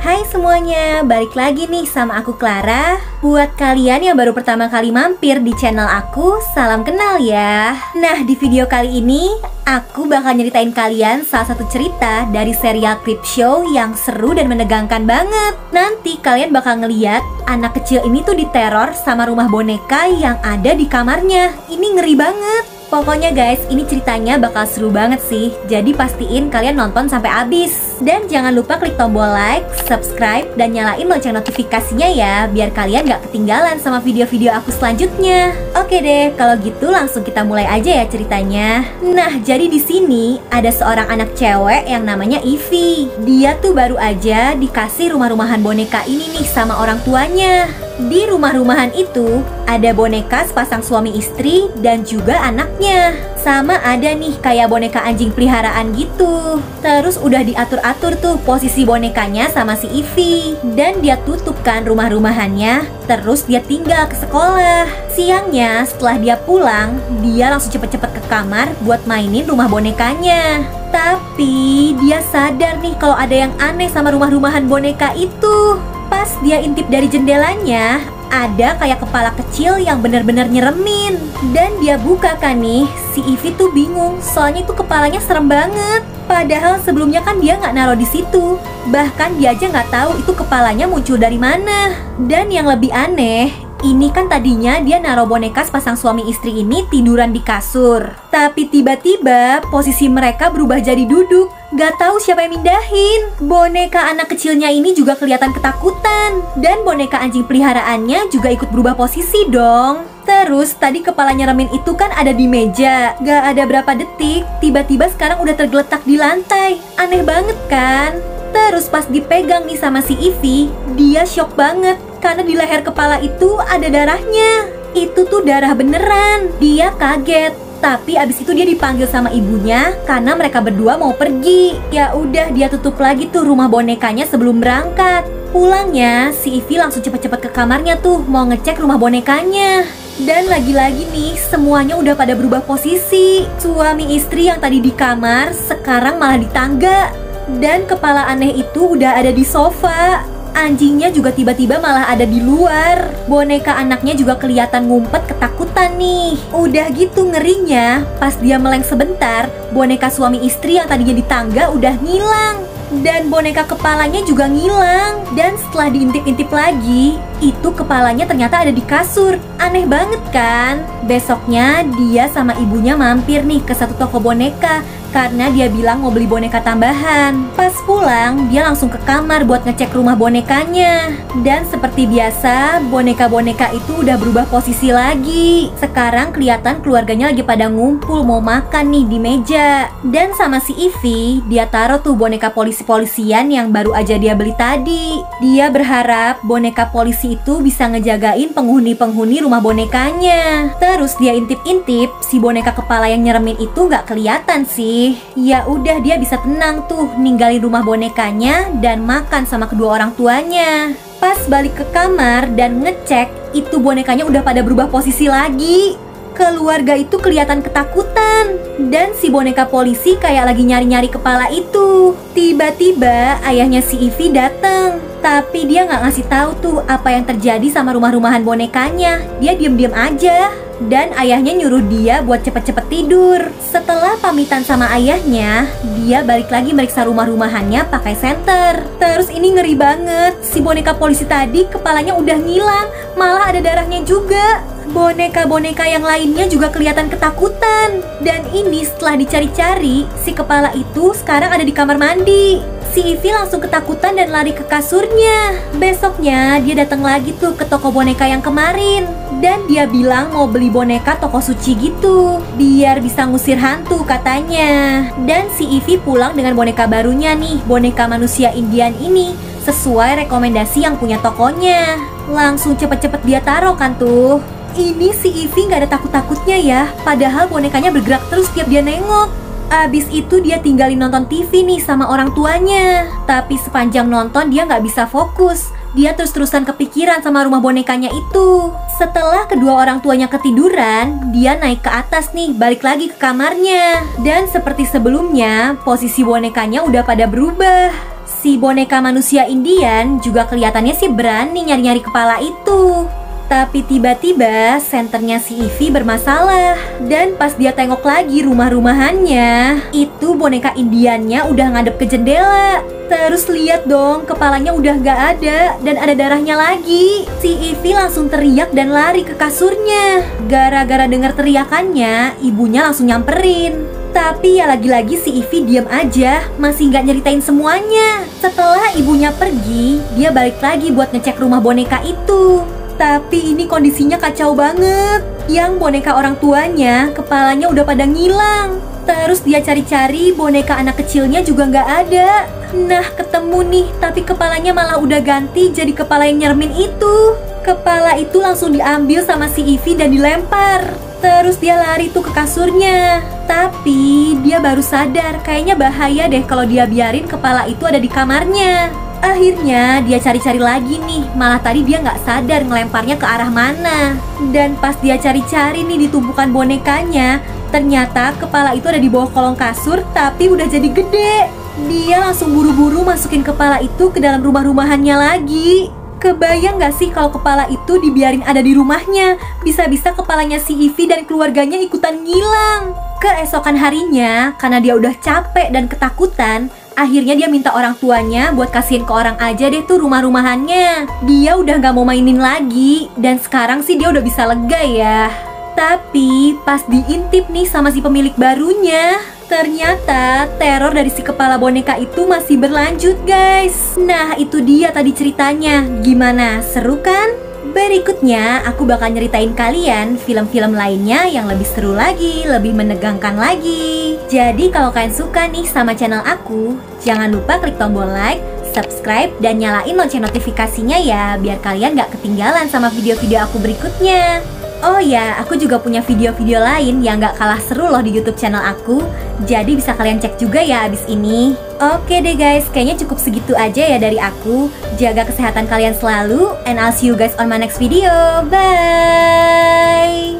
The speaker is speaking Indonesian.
Hai semuanya, balik lagi nih sama aku Clara. Buat kalian yang baru pertama kali mampir di channel aku, salam kenal ya. Nah, di video kali ini aku bakal nyeritain kalian salah satu cerita dari serial Creepshow yang seru dan menegangkan banget. Nanti kalian bakal ngeliat anak kecil ini tuh diteror sama rumah boneka yang ada di kamarnya. Ini ngeri banget. Pokoknya guys, ini ceritanya bakal seru banget sih. Jadi pastiin kalian nonton sampai habis. Dan jangan lupa klik tombol like, subscribe, dan nyalain lonceng notifikasinya ya, biar kalian gak ketinggalan sama video-video aku selanjutnya. Oke deh, kalau gitu langsung kita mulai aja ya ceritanya. Nah, jadi di sini ada seorang anak cewek yang namanya Ivy. Dia tuh baru aja dikasih rumah-rumahan boneka ini nih sama orang tuanya. Di rumah-rumahan itu ada boneka sepasang suami istri dan juga anaknya. Sama ada nih kayak boneka anjing peliharaan gitu. Terus udah diatur-atur tuh posisi bonekanya sama si Ivy. Dan dia tutup kan rumah-rumahannya. Terus dia tinggal ke sekolah. Siangnya setelah dia pulang, dia langsung cepet-cepet ke kamar buat mainin rumah bonekanya. Tapi dia sadar nih kalau ada yang aneh sama rumah-rumahan boneka itu. Pas dia intip dari jendelanya, ada kayak kepala kecil yang bener-bener nyeremin. Dan dia buka kan nih, si Ivy tuh bingung, soalnya itu kepalanya serem banget. Padahal sebelumnya kan dia nggak naruh di situ. Bahkan dia aja nggak tahu itu kepalanya muncul dari mana. Dan yang lebih aneh, ini kan tadinya dia naruh boneka sepasang suami istri ini tiduran di kasur. Tapi tiba-tiba posisi mereka berubah jadi duduk. Gak tahu siapa yang mindahin. Boneka anak kecilnya ini juga kelihatan ketakutan. Dan boneka anjing peliharaannya juga ikut berubah posisi dong. Terus tadi kepala nyeremin itu kan ada di meja. Gak ada berapa detik, tiba-tiba sekarang udah tergeletak di lantai. Aneh banget kan? Terus pas dipegang nih sama si Ivy, dia shock banget karena di leher kepala itu ada darahnya. Itu tuh darah beneran. Dia kaget. Tapi abis itu dia dipanggil sama ibunya karena mereka berdua mau pergi. Ya udah, dia tutup lagi tuh rumah bonekanya sebelum berangkat. Pulangnya si Ivy langsung cepet-cepet ke kamarnya tuh mau ngecek rumah bonekanya. Dan lagi-lagi nih semuanya udah pada berubah posisi. Suami istri yang tadi di kamar sekarang malah di tangga. Dan kepala aneh itu udah ada di sofa. Anjingnya juga tiba-tiba malah ada di luar. Boneka anaknya juga kelihatan ngumpet ketakutan nih. Udah gitu ngerinya, pas dia meleng sebentar, boneka suami istri yang tadinya di tangga udah ngilang. Dan boneka kepalanya juga ngilang. Dan setelah diintip-intip lagi, itu kepalanya ternyata ada di kasur. Aneh banget kan? Besoknya dia sama ibunya mampir nih ke satu toko boneka karena dia bilang mau beli boneka tambahan. Pas pulang, dia langsung ke kamar buat ngecek rumah bonekanya. Dan seperti biasa, boneka-boneka itu udah berubah posisi lagi. Sekarang kelihatan keluarganya lagi pada ngumpul mau makan nih di meja. Dan sama si Ivy, dia taruh tuh boneka polisi-polisian yang baru aja dia beli tadi. Dia berharap boneka polisi itu bisa ngejagain penghuni-penghuni rumah bonekanya. Terus dia intip-intip, si boneka kepala yang nyeremin itu nggak kelihatan sih. Ya udah, dia bisa tenang tuh ninggalin rumah bonekanya dan makan sama kedua orang tuanya. Pas balik ke kamar dan ngecek, itu bonekanya udah pada berubah posisi lagi. Keluarga itu kelihatan ketakutan. Dan si boneka polisi kayak lagi nyari-nyari kepala itu. Tiba-tiba ayahnya si Ivy datang. Tapi dia nggak ngasih tahu tuh apa yang terjadi sama rumah-rumahan bonekanya. Dia diem-diem aja. Dan ayahnya nyuruh dia buat cepet-cepet tidur. Setelah pamitan sama ayahnya, dia balik lagi meriksa rumah-rumahannya pakai senter. Terus ini ngeri banget. Si boneka polisi tadi kepalanya udah ngilang, malah ada darahnya juga. Boneka-boneka yang lainnya juga kelihatan ketakutan. Dan ini setelah dicari-cari, si kepala itu sekarang ada di kamar mandi. Si Ivy langsung ketakutan dan lari ke kasurnya. Besoknya dia datang lagi tuh ke toko boneka yang kemarin. Dan dia bilang mau beli boneka toko suci gitu, biar bisa ngusir hantu katanya. Dan si Ivy pulang dengan boneka barunya nih, boneka manusia Indian ini, sesuai rekomendasi yang punya tokonya. Langsung cepet-cepet dia taruh kan tuh. Ini si Ivy gak ada takut-takutnya ya, padahal bonekanya bergerak terus tiap dia nengok. Abis itu dia tinggalin nonton TV nih sama orang tuanya. Tapi sepanjang nonton dia nggak bisa fokus. Dia terus-terusan kepikiran sama rumah bonekanya itu. Setelah kedua orang tuanya ketiduran, dia naik ke atas nih, balik lagi ke kamarnya. Dan seperti sebelumnya, posisi bonekanya udah pada berubah. Si boneka manusia Indian juga kelihatannya sih berani nyari-nyari kepala itu. Tapi tiba-tiba senternya si Ivy bermasalah. Dan pas dia tengok lagi rumah-rumahannya, itu boneka Indiannya udah ngadep ke jendela. Terus lihat dong, kepalanya udah gak ada dan ada darahnya lagi. Si Ivy langsung teriak dan lari ke kasurnya. Gara-gara dengar teriakannya, ibunya langsung nyamperin. Tapi ya lagi-lagi si Ivy diam aja, masih gak nyeritain semuanya. Setelah ibunya pergi, dia balik lagi buat ngecek rumah boneka itu. Tapi ini kondisinya kacau banget. Yang boneka orang tuanya, kepalanya udah pada ngilang. Terus dia cari-cari, boneka anak kecilnya juga nggak ada. Nah, ketemu nih, tapi kepalanya malah udah ganti jadi kepala yang nyermin itu. Kepala itu langsung diambil sama si Ivy dan dilempar. Terus dia lari tuh ke kasurnya. Tapi dia baru sadar, kayaknya bahaya deh kalau dia biarin kepala itu ada di kamarnya. Akhirnya dia cari-cari lagi nih, malah tadi dia nggak sadar ngelemparnya ke arah mana. Dan pas dia cari-cari nih di tumpukan bonekanya, ternyata kepala itu ada di bawah kolong kasur tapi udah jadi gede. Dia langsung buru-buru masukin kepala itu ke dalam rumah-rumahannya lagi. Kebayang gak sih kalau kepala itu dibiarin ada di rumahnya? Bisa-bisa kepalanya si Ivy dan keluarganya ikutan ngilang. Keesokan harinya, karena dia udah capek dan ketakutan, akhirnya dia minta orang tuanya buat kasihin ke orang aja deh tuh rumah-rumahannya. Dia udah gak mau mainin lagi, dan sekarang sih dia udah bisa lega ya. Tapi pas diintip nih sama si pemilik barunya, ternyata teror dari si kepala boneka itu masih berlanjut guys. Nah itu dia tadi ceritanya. Gimana, seru kan? Berikutnya aku bakal nyeritain kalian film-film lainnya yang lebih seru lagi, lebih menegangkan lagi. Jadi kalau kalian suka nih sama channel aku, jangan lupa klik tombol like, subscribe, dan nyalain lonceng notifikasinya ya, biar kalian gak ketinggalan sama video-video aku berikutnya. Oh ya, aku juga punya video-video lain yang gak kalah seru loh di YouTube channel aku. Jadi bisa kalian cek juga ya abis ini. Oke deh guys, kayaknya cukup segitu aja ya dari aku. Jaga kesehatan kalian selalu, and I'll see you guys on my next video. Bye!